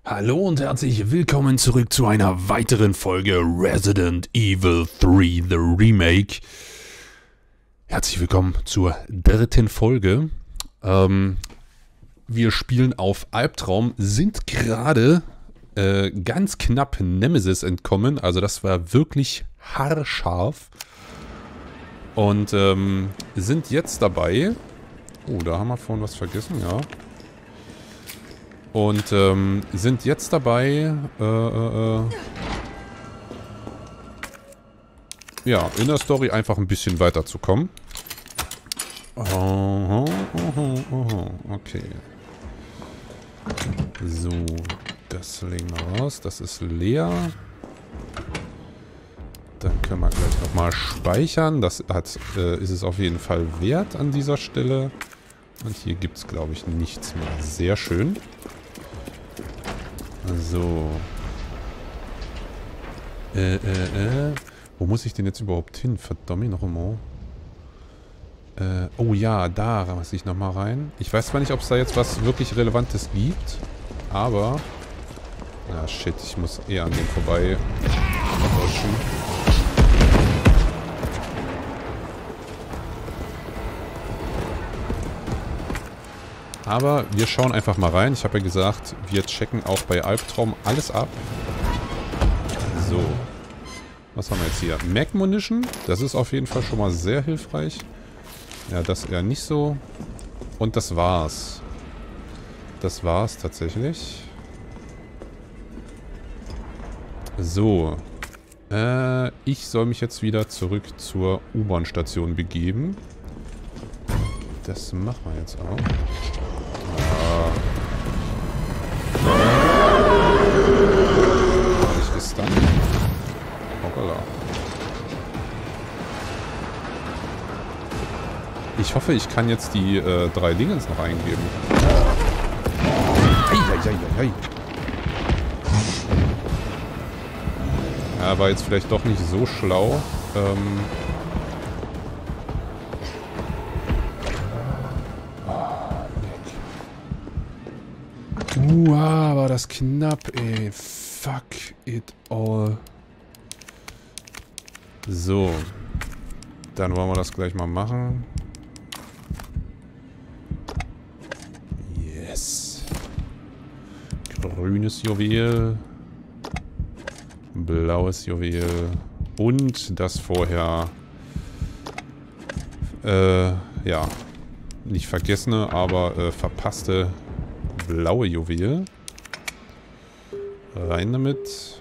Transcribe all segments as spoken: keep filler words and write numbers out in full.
Hallo und herzlich willkommen zurück zu einer weiteren Folge Resident Evil drei The Remake. Herzlich willkommen zur dritten Folge. Ähm, wir spielen auf Albtraum, sind gerade äh, ganz knapp Nemesis entkommen. Also das war wirklich haarscharf. Und ähm, sind jetzt dabei... Oh, da haben wir vorhin was vergessen, ja. Und ähm, sind jetzt dabei, äh, äh, äh, ja, in der Story einfach ein bisschen weiterzukommen. Oh, oh, oh, oh, okay. So, das legen wir raus. Das ist leer. Dann können wir gleich nochmal speichern. Das hat, äh, ist es auf jeden Fall wert an dieser Stelle. Und hier gibt es, glaube ich, nichts mehr. Sehr schön. So. Äh, äh, äh. Wo muss ich denn jetzt überhaupt hin? Verdammt noch einmal. Äh, oh ja, da muss ich nochmal rein. Ich weiß zwar nicht, ob es da jetzt was wirklich Relevantes gibt, aber... Ah, shit, ich muss eher an dem vorbei. Aber wir schauen einfach mal rein. Ich habe ja gesagt, wir checken auch bei Albtraum alles ab. So. Was haben wir jetzt hier? Mag Munition. Das ist auf jeden Fall schon mal sehr hilfreich. Ja, das eher nicht so. Und das war's. Das war's tatsächlich. So. Äh, ich soll mich jetzt wieder zurück zur U-Bahn-Station begeben. Das machen wir jetzt auch. Ich ist dann. Hoppala. Ich hoffe, ich kann jetzt die äh, drei Dingens noch eingeben. Eieieiei. Ja, war jetzt vielleicht doch nicht so schlau. Ähm. Uh, war das knapp, ey. Fuck it all. So. Dann wollen wir das gleich mal machen. Yes. Grünes Juwel. Blaues Juwel. Und das vorher... Äh, ja. Nicht vergessene, aber äh, verpasste... blaue Juwel. Rein damit.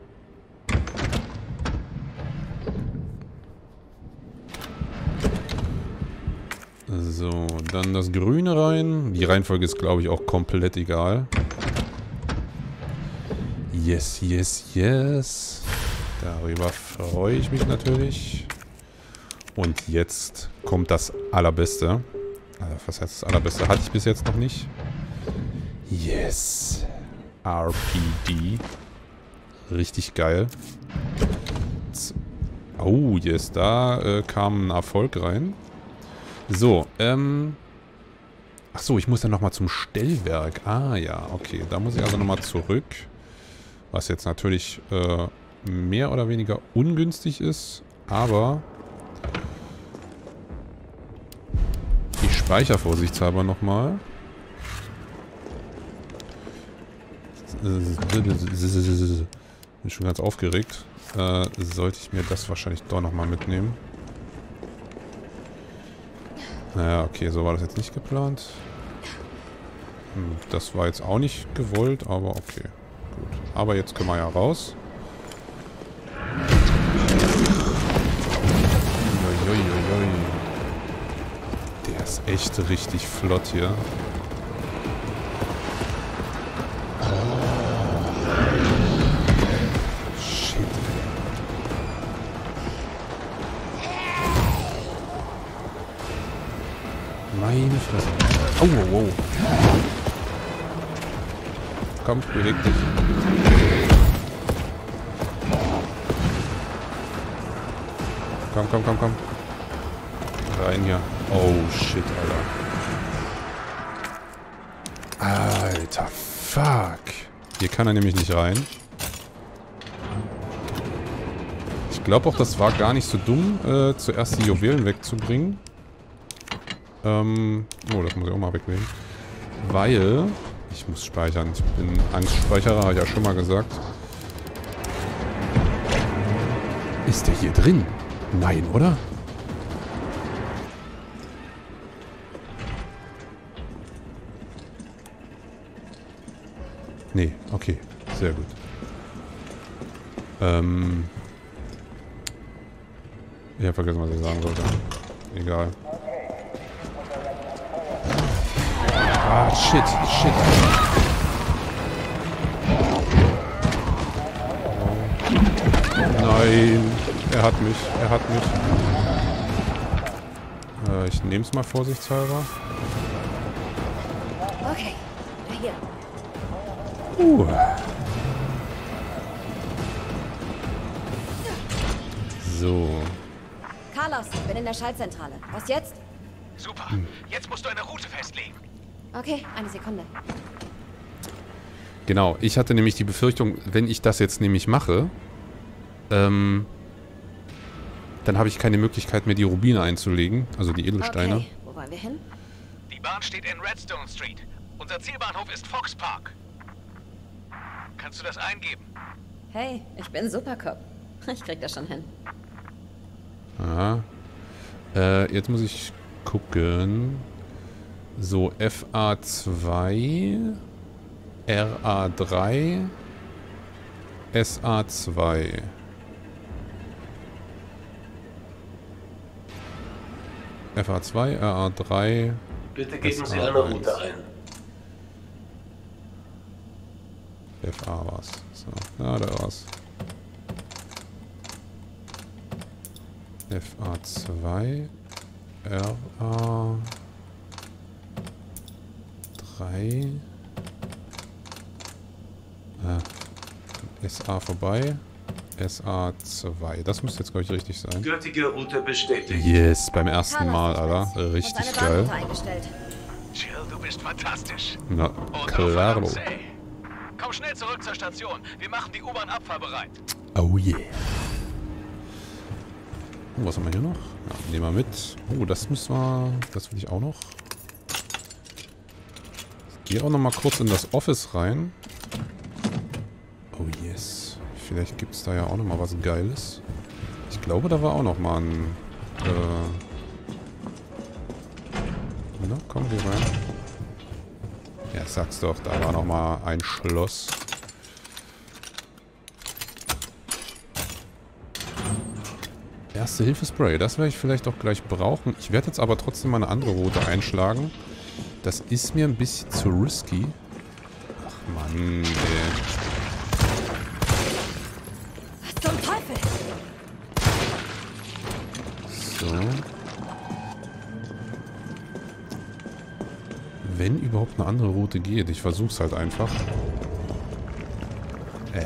So, dann das Grüne rein. Die Reihenfolge ist, glaube ich, auch komplett egal. Yes, yes, yes. Darüber freue ich mich natürlich. Und jetzt kommt das Allerbeste. Also, was heißt das Allerbeste? Hatte ich bis jetzt noch nicht. Yes. R P D. Richtig geil. Z oh, yes. Da äh, kam ein Erfolg rein. So, ähm... Achso, ich muss dann nochmal zum Stellwerk. Ah, ja, okay. Da muss ich also nochmal zurück. Was jetzt natürlich äh, mehr oder weniger ungünstig ist. Aber... ich speichere vorsichtshalber nochmal. Bin schon ganz aufgeregt. Äh, sollte ich mir das wahrscheinlich doch nochmal mitnehmen. Naja, okay, so war das jetzt nicht geplant. Hm, das war jetzt auch nicht gewollt, aber okay. Gut. Aber jetzt können wir ja raus. Uiuiuiui. Der ist echt richtig flott hier. Meine Fresse. Oh, wow, wow. Komm, beweg dich. Komm, komm, komm, komm. Rein hier. Oh, shit, Alter. Alter, fuck. Hier kann er nämlich nicht rein. Ich glaube auch, das war gar nicht so dumm, äh, zuerst die Juwelen wegzubringen. Ähm, oh, das muss ich auch mal weglegen. Weil, ich muss speichern. Ich bin Angstspeicherer, habe ich ja schon mal gesagt. Ist der hier drin? Nein, oder? Nee, okay. Sehr gut. Ähm... Ich habe vergessen, was ich sagen sollte. Egal. Ah, shit, shit. Oh. Nein, er hat mich, er hat mich. Äh, ich nehme es mal vorsichtshalber. Okay, hier. Uh. So. Carlos, bin in der Schaltzentrale. Was jetzt? Super. Jetzt musst du eine Route festlegen. Okay, eine Sekunde. Genau, ich hatte nämlich die Befürchtung, wenn ich das jetzt nämlich mache, ähm, dann habe ich keine Möglichkeit mehr, die Rubine einzulegen, also die Edelsteine. Okay, wo wollen wir hin? Die Bahn steht in Redstone Street. Unser Zielbahnhof ist Fox Park. Kannst du das eingeben? Hey, ich bin Supercop. Ich krieg das schon hin. Ja. Äh, jetzt muss ich gucken. So, F A zwei, R A drei, S A zwei. F A zwei, R A drei. Bitte geben Sie S A eine eins. Route ein. F A war's. So, ja, da war's. F A zwei, R A drei, äh, S A vorbei, S A zwei. Das müsste jetzt, glaube ich, richtig sein. Gültige Route bestätigt. Yes, beim ersten Carlos, Mal, ich Alter. bin's. Richtig Uns eine geil. Bahnroute eingestellt. Jill, du bist fantastisch. Na, Und klaro. auf Ramsey. Komm schnell zurück zur Station. Wir machen die U-Bahn abfahrbereit. Oh yeah. Oh, was haben wir hier noch? Ja, nehmen wir mit. Oh, das müssen wir... Das will ich auch noch. Ich gehe auch noch mal kurz in das Office rein. Oh yes. Vielleicht gibt es da ja auch noch mal was Geiles. Ich glaube, da war auch noch mal ein... Äh na, komm, geh rein. Ja, sag's doch. Da war noch mal ein Schloss. Erste-Hilfe-Spray, das werde ich vielleicht auch gleich brauchen. Ich werde jetzt aber trotzdem mal eine andere Route einschlagen. Das ist mir ein bisschen zu risky. Ach Mann, ey. Was zum Teufel? So. Wenn überhaupt eine andere Route geht. Ich versuche es halt einfach. Äh.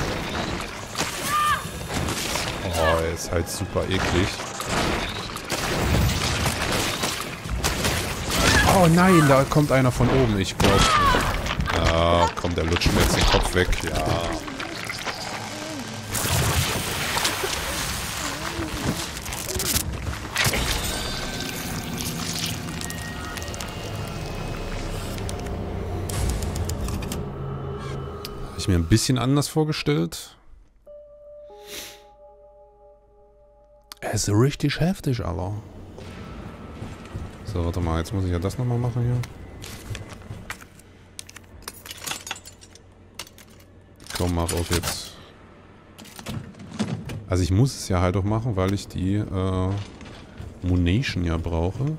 Oh, ist halt super eklig. Oh nein, da kommt einer von oben. Ich glaube nicht. Ah, komm, der lutscht mir jetzt den Kopf weg. Ja. Habe ich mir ein bisschen anders vorgestellt. Er ist richtig heftig, aber. So, warte mal, jetzt muss ich ja das nochmal machen hier. Komm, mach auf jetzt. Also ich muss es ja halt auch machen, weil ich die äh, Munition ja brauche.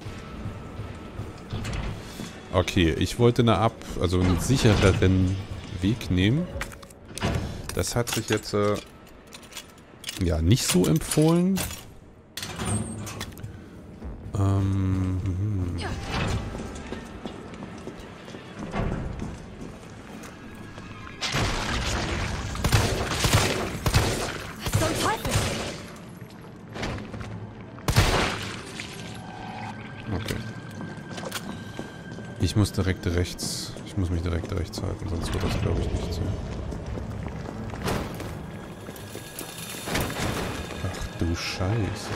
Okay, ich wollte eine ab, also einen sichereren Weg nehmen. Das hat sich jetzt äh, ja nicht so empfohlen. Ähm, hm. Was zum Teufel? Okay. Ich muss direkt rechts. Ich muss mich direkt rechts halten, sonst wird das, glaube ich, nicht so. du Scheiße.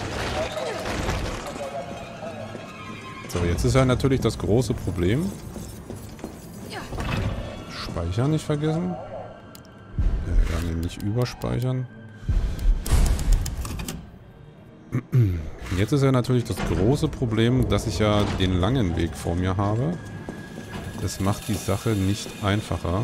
So, jetzt ist ja natürlich das große Problem. Speichern nicht vergessen. Ja, ja, nicht überspeichern. Jetzt ist ja natürlich das große Problem, dass ich ja den langen Weg vor mir habe. Das macht die Sache nicht einfacher.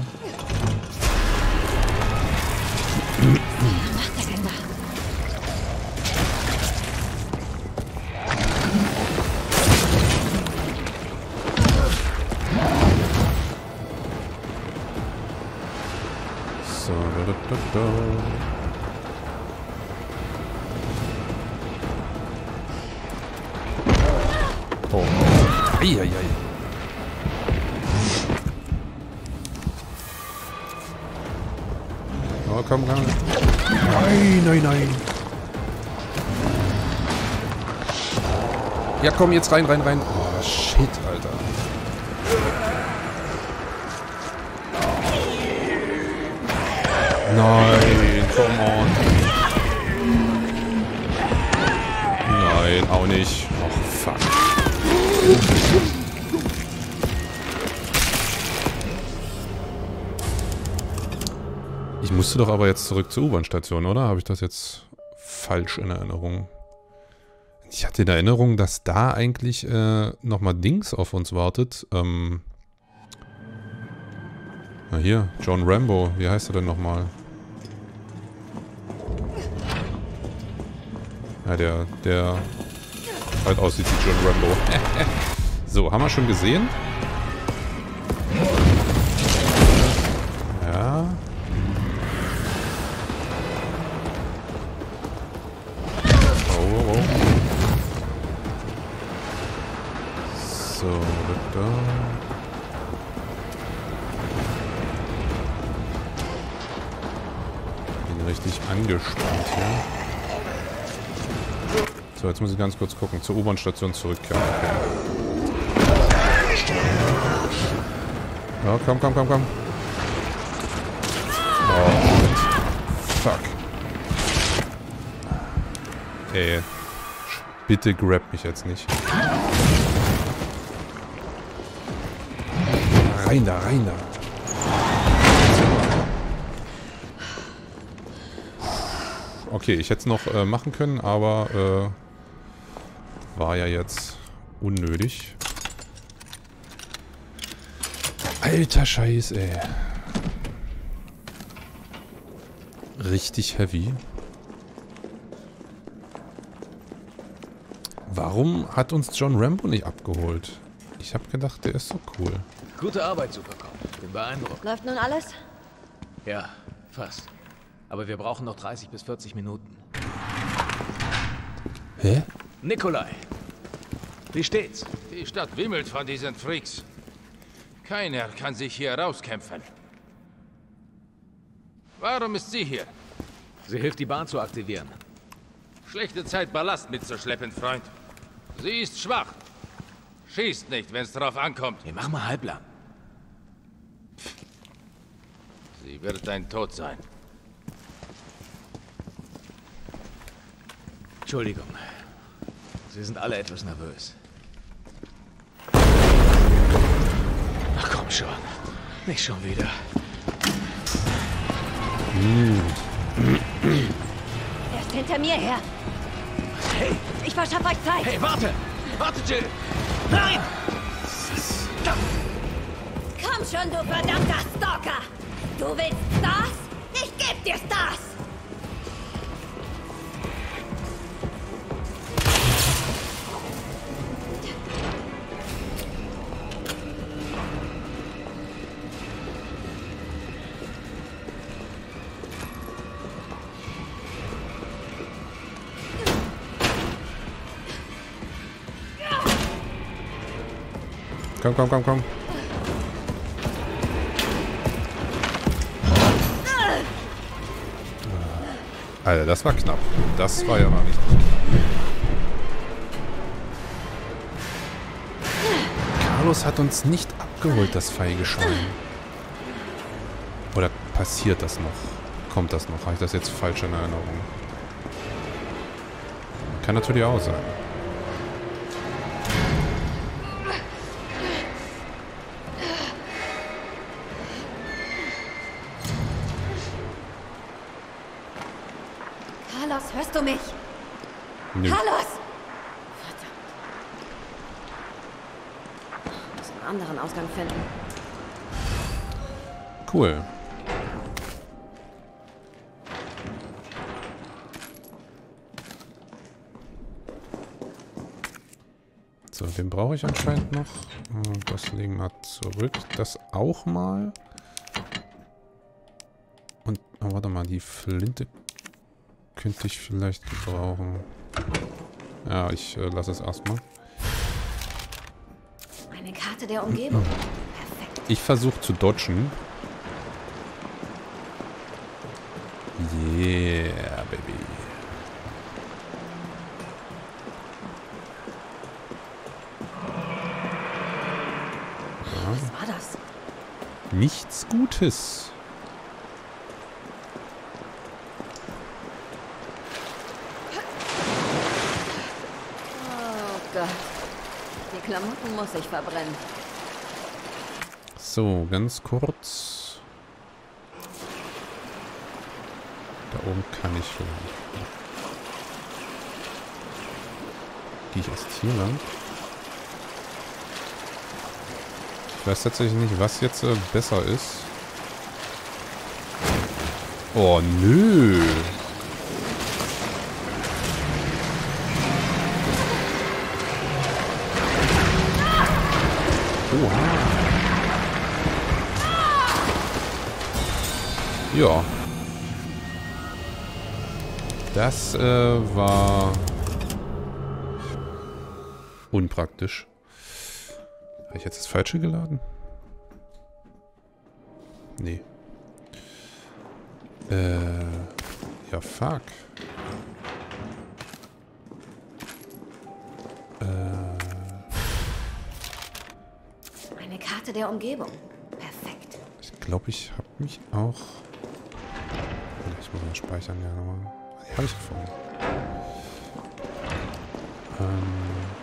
So, da, da, da, da. Oh. Eieiei. Oh, komm, komm. Nein, nein, nein. Ja, komm, jetzt rein, rein, rein. Oh, shit, Alter. Nein, come on. Nein, auch nicht. Oh, fuck. Ich musste doch aber jetzt zurück zur U-Bahn-Station, oder? Habe ich das jetzt falsch in Erinnerung? Ich hatte in Erinnerung, dass da eigentlich äh, nochmal Dings auf uns wartet. Ähm... Na hier, John Rambo. Wie heißt er denn nochmal? Ja, der, der halt aussieht wie John Rambo. So, haben wir schon gesehen? Ja. Oh, oh, oh. So, da. Bin richtig angespannt hier. So, jetzt muss ich ganz kurz gucken. Zur U-Bahn-Station zurückkehren. Okay. Ja, komm, komm, komm, komm. Oh, fuck. Ey. Bitte grab mich jetzt nicht. Rein da, rein da. Okay, ich hätte es noch äh, machen können, aber äh, war ja jetzt unnötig. Alter Scheiß, ey. Richtig heavy. Warum hat uns John Rambo nicht abgeholt? Ich habe gedacht, der ist so cool. Gute Arbeit, Supercop. Bin beeindruckt. Läuft nun alles? Ja, fast. Aber wir brauchen noch dreißig bis vierzig Minuten. Hä? Nikolai, wie steht's? Die Stadt wimmelt von diesen Freaks. Keiner kann sich hier rauskämpfen. Warum ist sie hier? Sie hilft, die Bahn zu aktivieren. Schlechte Zeit, Ballast mitzuschleppen, Freund. Sie ist schwach. Schießt nicht, wenn es drauf ankommt. Wir machen mal halblang. Sie wird dein Tod sein. Entschuldigung. Sie sind alle etwas nervös. Ach komm schon. Nicht schon wieder. Er ist hinter mir her. Hey, Ich verschaffe euch Zeit. hey, warte! Warte, Jill! Nein! Komm schon, du verdammter Stalker. Du willst Stars? Ich geb dir Stars. Komm, komm, komm, komm. Alter, das war knapp. Das war ja mal richtig knapp. Carlos hat uns nicht abgeholt, das feige Schwein. Oder passiert das noch? Kommt das noch? Habe ich das jetzt falsch in Erinnerung? Kann natürlich auch sein. Carlos, hörst du mich? Nö. Carlos! Verdammt. Ich muss einen anderen Ausgang finden. Cool. So, den brauche ich anscheinend noch. Das legen wir zurück. Das auch mal. Und, oh, warte mal, die Flinte könnte ich vielleicht gebrauchen. Ja, ich äh, lasse es erstmal. Eine Karte der Umgebung. Perfekt. Ich versuche zu dodgen. Yeah, baby. Was war das? Nichts Gutes. Oh Gott. Die Klamotten muss ich verbrennen. So, ganz kurz. Da oben kann ich vielleicht. Gehe ich erst hier lang? Ich weiß tatsächlich nicht, was jetzt äh, besser ist. Oh, nö. Oha. Ja. Das äh, war unpraktisch. Habe ich jetzt das Falsche geladen? Nee. Äh. Ja, fuck. Äh. Eine Karte der Umgebung. Perfekt. Ich glaube, ich habe mich auch... Ich muss mal speichern, ja nochmal. Die habe ich gefunden. Ähm...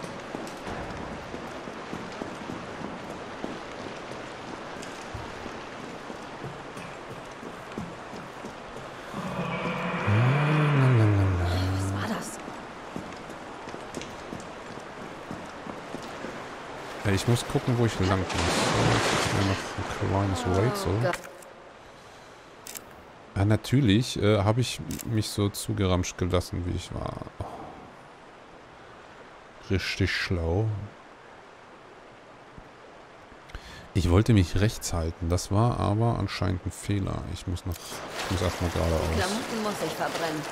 Was war das? Ja, ich muss gucken, wo ich lang muss. Das ist mir noch ein kleines Rätsel. Oh Gott. Ja, natürlich äh, habe ich mich so zugeramscht gelassen, wie ich war. Oh. Richtig schlau. Ich wollte mich rechts halten. Das war aber anscheinend ein Fehler. Ich muss noch... Ich muss erstmal geradeaus. Klamotten muss ich verbrennen.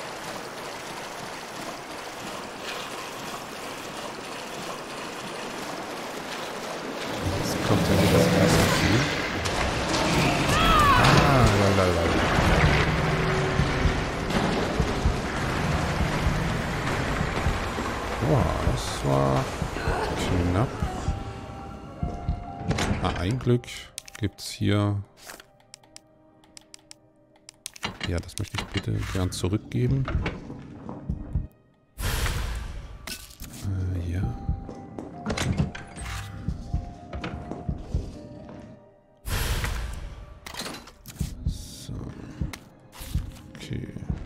Jetzt kommt ja wieder das erste Ziel. Ah, lalalala. Boah, das war knapp. Ah, ein Glück gibt es hier. Ja, das möchte ich bitte gern zurückgeben. Äh, ja. So. Okay.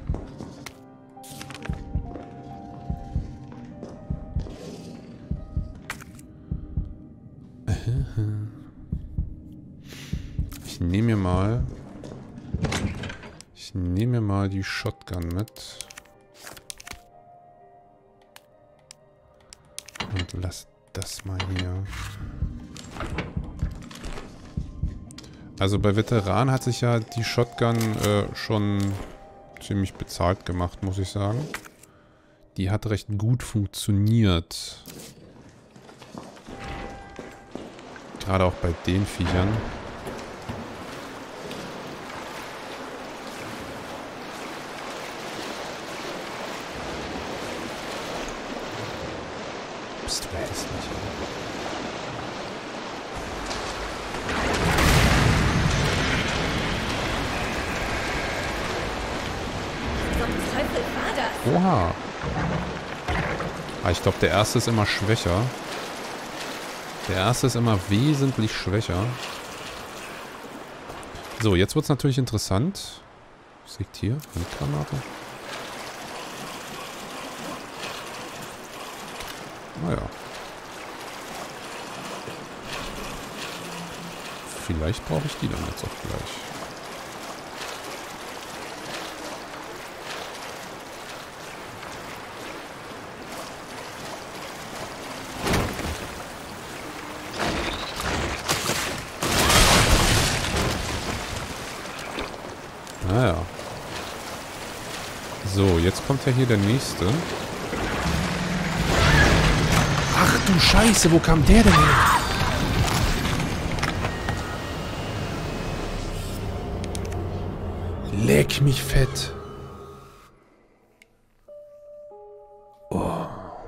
Ich nehme mir mal... Ich nehme mir mal die Shotgun mit. Und lass das mal hier. Also bei Veteranen hat sich ja die Shotgun äh, schon ziemlich bezahlt gemacht, muss ich sagen. Die hat recht gut funktioniert. Gerade auch bei den Viechern. Bist du hässlich, oder? Zum Teufel war das? Oha. Ah, ich glaube, der erste ist immer schwächer. Der erste ist immer wesentlich schwächer. So, jetzt wird es natürlich interessant. Was liegt hier? Handgranate. Naja. Vielleicht brauche ich die dann jetzt auch gleich. Naja. So, jetzt kommt ja hier der nächste. Ach du Scheiße, wo kam der denn her? Leck mich fett. Oh.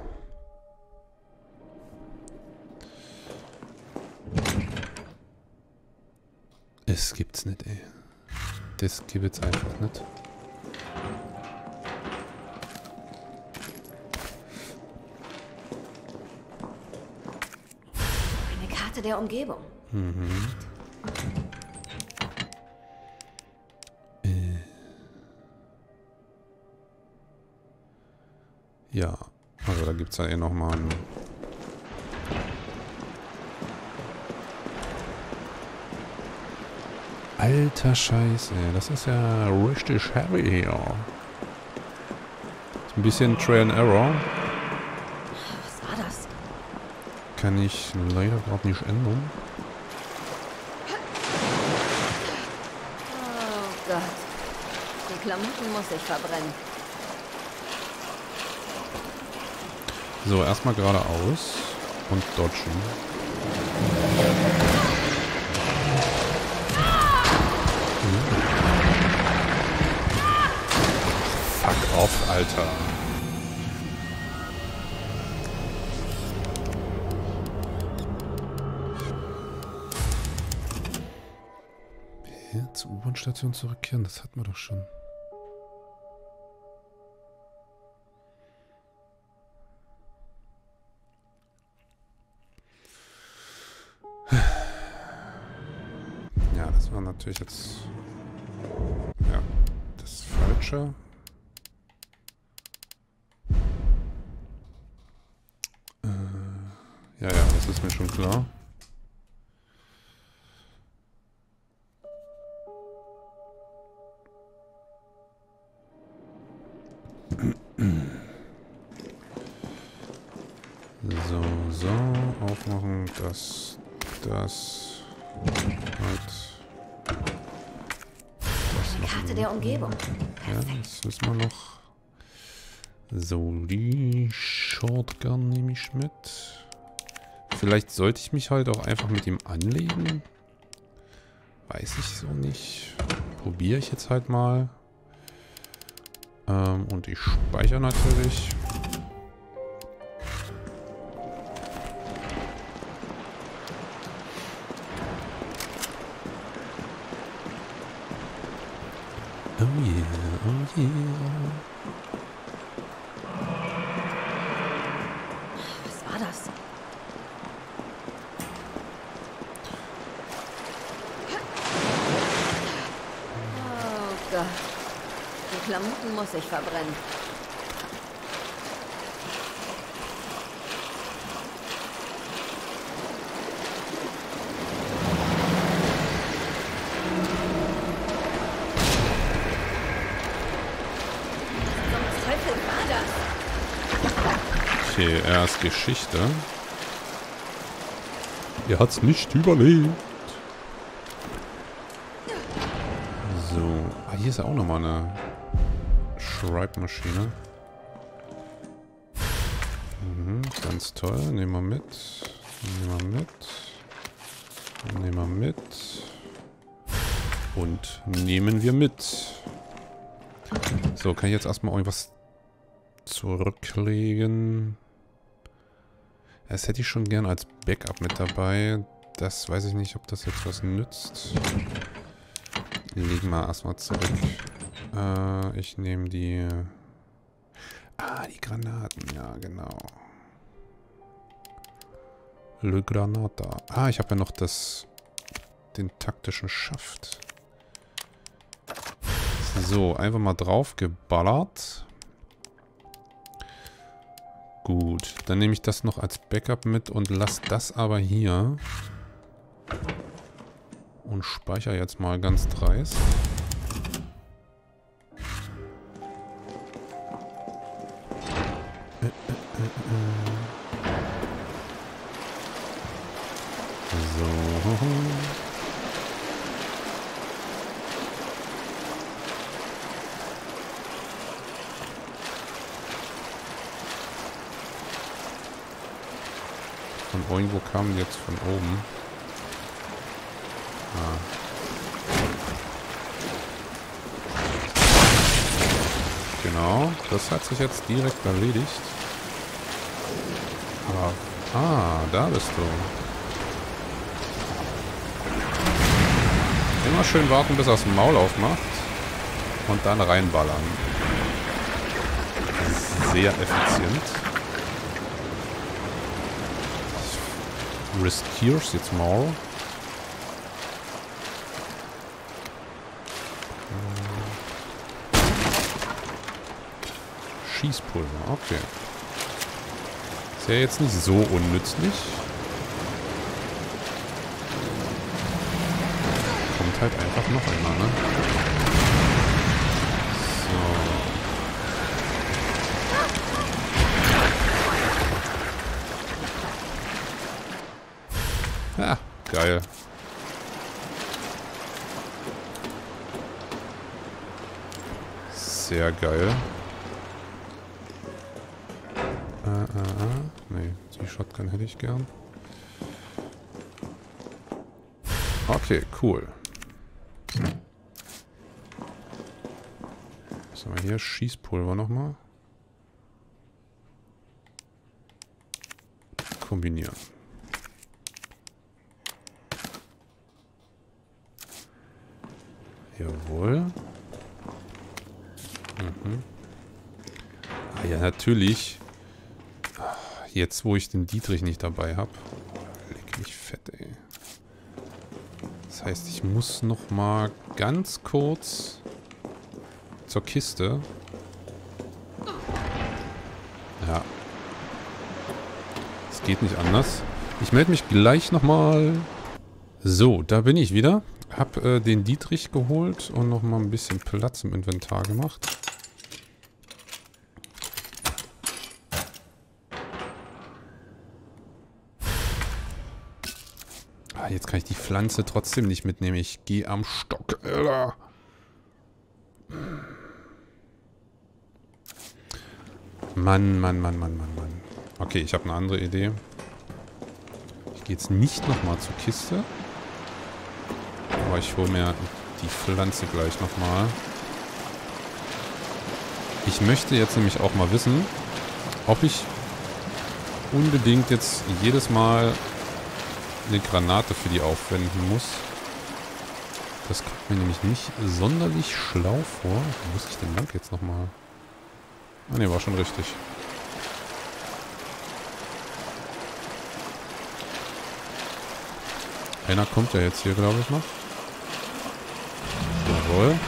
Es gibt's nicht, ey. Das gibt's einfach nicht. Eine Karte der Umgebung. Mhm. Äh. Ja, also da gibt's ja eh nochmal einen... Alter Scheiße, das ist ja richtig heavy hier. Ein bisschen Trail and Error. Was war das? Kann ich leider gerade nicht ändern. Oh Gott. Die Klamotten muss ich verbrennen. So, erstmal geradeaus und dodgen. Fuck off, Alter. Ja, zur U-Bahn-Station zurückkehren, das hatten wir doch schon. Ja, das war natürlich jetzt... Ja, das Falsche. Äh, ja, ja, das ist mir schon klar. So, so, aufmachen, das, das, halt, das noch. Karte der Umgebung. Ja, das wissen wir noch. So, die Shotgun nehme ich mit. Vielleicht sollte ich mich halt auch einfach mit ihm anlegen. Weiß ich so nicht. Probiere ich jetzt halt mal. Ähm, und ich speichere natürlich. Oh yeah, oh yeah. Was war das? Oh Gott. Die Klamotten muss ich verbrennen. Okay, erst Geschichte. Er hat's nicht überlebt. So. Ah, hier ist ja auch nochmal eine Schreibmaschine. Mhm, ganz toll. Nehmen wir mit. Nehmen wir mit. Nehmen wir mit. Und nehmen wir mit. So, kann ich jetzt erstmal irgendwas zurücklegen. Das hätte ich schon gern als Backup mit dabei. Das weiß ich nicht, ob das jetzt was nützt. Legen wir erstmal zurück. Äh, ich nehme die... Ah, die Granaten. Ja, genau. Le Granata. Ah, ich habe ja noch das... den taktischen Schaft. So, einfach mal drauf geballert. Gut, dann nehme ich das noch als Backup mit und lasse das aber hier. Und speichere jetzt mal ganz dreist. Äh, äh, äh, äh. So. Von irgendwo kamen die jetzt von oben. Ah. Genau, das hat sich jetzt direkt erledigt. Aber, ah, da bist du. Immer schön warten, bis er das Maul aufmacht. Und dann reinballern. Sehr effizient. Riskier's jetzt mal. Schießpulver, okay. Ist ja jetzt nicht so unnützlich. Kommt halt einfach noch einmal, ne? So. Ja, geil. Sehr geil. Äh, äh, äh. Nee, die Shotgun hätte ich gern. Okay, cool. Was haben wir hier? Schießpulver nochmal. Kombinieren. Jawohl. Mhm. Ah ja, natürlich. Jetzt, wo ich den Dietrich nicht dabei habe. Leck mich fett, ey. Das heißt, ich muss noch mal ganz kurz zur Kiste. Ja. Es geht nicht anders. Ich melde mich gleich noch mal. So, da bin ich wieder. Hab äh, den Dietrich geholt und noch mal ein bisschen Platz im Inventar gemacht. Ah, jetzt kann ich die Pflanze trotzdem nicht mitnehmen. Ich gehe am Stock. Alter. Mann, Mann, Mann, Mann, Mann, Mann. Okay, ich habe eine andere Idee. Ich gehe jetzt nicht noch mal zur Kiste. Aber ich hole mir die Pflanze gleich nochmal. Ich möchte jetzt nämlich auch mal wissen, ob ich unbedingt jetzt jedes Mal eine Granate für die aufwenden muss. Das kommt mir nämlich nicht sonderlich schlau vor. Wo muss ich denn lang jetzt nochmal? Ah ne, war schon richtig. Einer kommt ja jetzt hier, glaube ich, noch. Jawohl.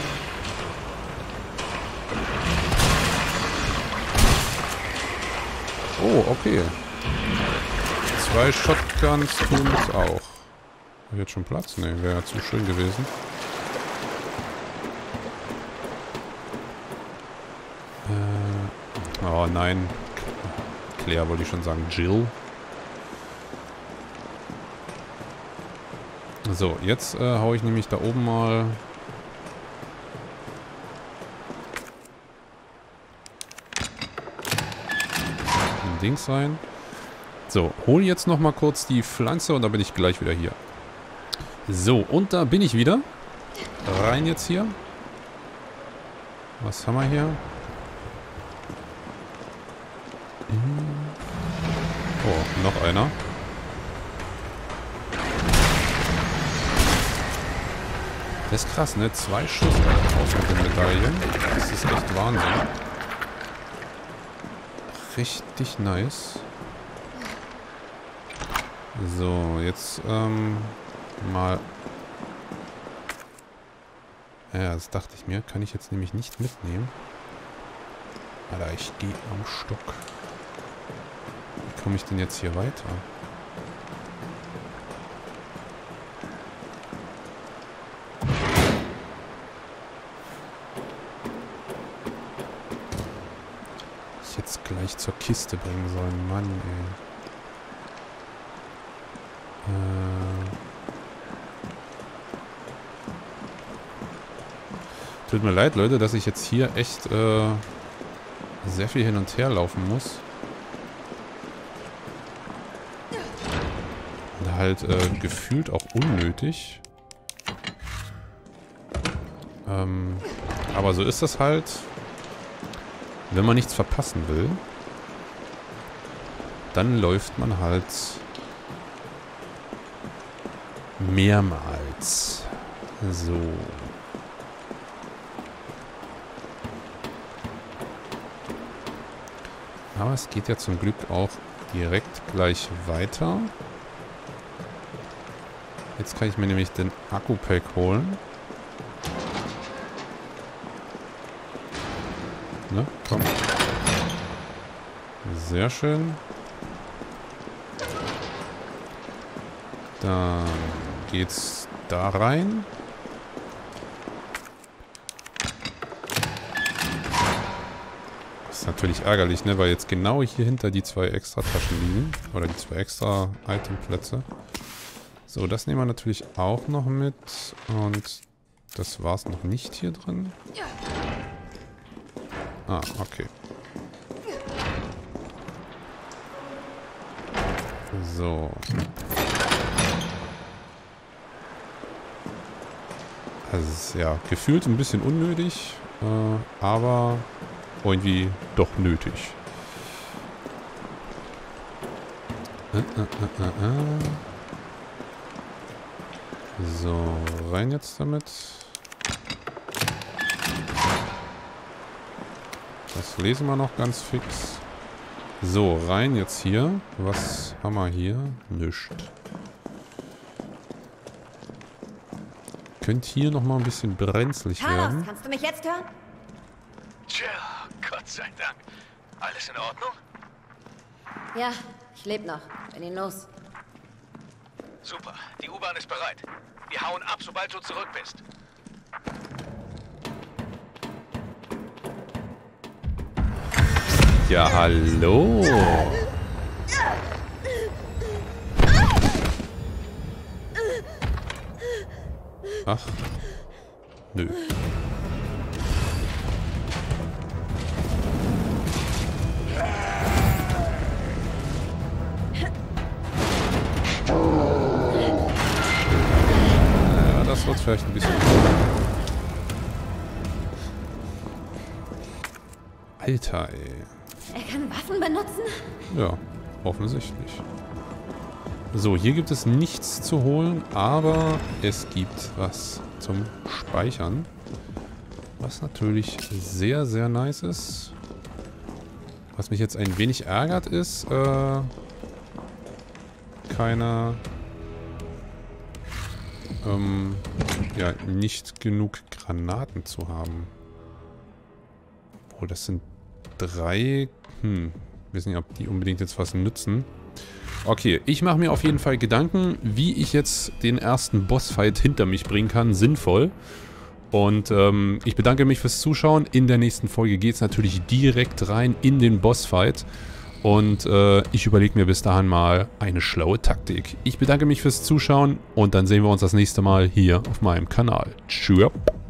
Oh, okay. Zwei Shotguns tun es auch. Hab ich jetzt schon Platz? Ne, wäre ja zu schön gewesen. Äh, oh nein. Claire wollte ich schon sagen. Jill. So, jetzt äh, hau ich nämlich da oben mal ein Dings rein. So, hol jetzt noch mal kurz die Pflanze und dann bin ich gleich wieder hier. So, und da bin ich wieder. Rein jetzt hier. Was haben wir hier? Oh, noch einer. Das ist krass, ne? Zwei Schuss aus mit den Medaillen. Das ist echt Wahnsinn. Richtig nice. So, jetzt ähm, mal... Ja, das dachte ich mir. Kann ich jetzt nämlich nicht mitnehmen. Alter, ich gehe am Stock. Wie komme ich denn jetzt hier weiter? Ich jetzt gleich zur Kiste bringen sollen. Mann, ey. Äh... Tut mir leid, Leute, dass ich jetzt hier echt äh, sehr viel hin und her laufen muss. Und halt äh, gefühlt auch unnötig. Ähm, aber so ist das halt, wenn man nichts verpassen will. Dann läuft man halt mehrmals. So. Aber es geht ja zum Glück auch direkt gleich weiter. Jetzt kann ich mir nämlich den Akku-Pack holen. Ne, komm. Sehr schön. Dann geht's da rein. Ist natürlich ärgerlich, ne, weil jetzt genau hier hinter die zwei extra Taschen liegen. Oder die zwei extra Itemplätze. So, das nehmen wir natürlich auch noch mit. Und das war es noch nicht hier drin. Ah, okay. So. Also es ist ja gefühlt ein bisschen unnötig, äh, aber irgendwie doch nötig. Äh, äh, äh, äh. So, rein jetzt damit. Das lesen wir noch ganz fix. So, rein jetzt hier. Was haben wir hier? Nichts. Könnte hier noch mal ein bisschen brenzlig Carlos, werden. kannst du mich jetzt hören? Tja, Gott sei Dank. Alles in Ordnung? Ja, ich lebe noch. Bin ihn los. Super, die U-Bahn ist bereit. Wir hauen ab, sobald du zurück bist. Ja, hallo. Ach. Nö. Ja, das wird vielleicht ein bisschen... Alter, ey. Er kann Waffen benutzen? Ja, offensichtlich. So, hier gibt es nichts zu holen, aber es gibt was zum Speichern. Was natürlich sehr, sehr nice ist. Was mich jetzt ein wenig ärgert ist, äh, keine, ähm, ja, nicht genug Granaten zu haben. Oh, das sind drei, hm, ich weiß nicht, ob die unbedingt jetzt was nützen. Okay, ich mache mir auf jeden Fall Gedanken, wie ich jetzt den ersten Bossfight hinter mich bringen kann, sinnvoll. Und ähm, ich bedanke mich fürs Zuschauen. In der nächsten Folge geht es natürlich direkt rein in den Bossfight. Und äh, ich überlege mir bis dahin mal eine schlaue Taktik. Ich bedanke mich fürs Zuschauen und dann sehen wir uns das nächste Mal hier auf meinem Kanal. Tschüss.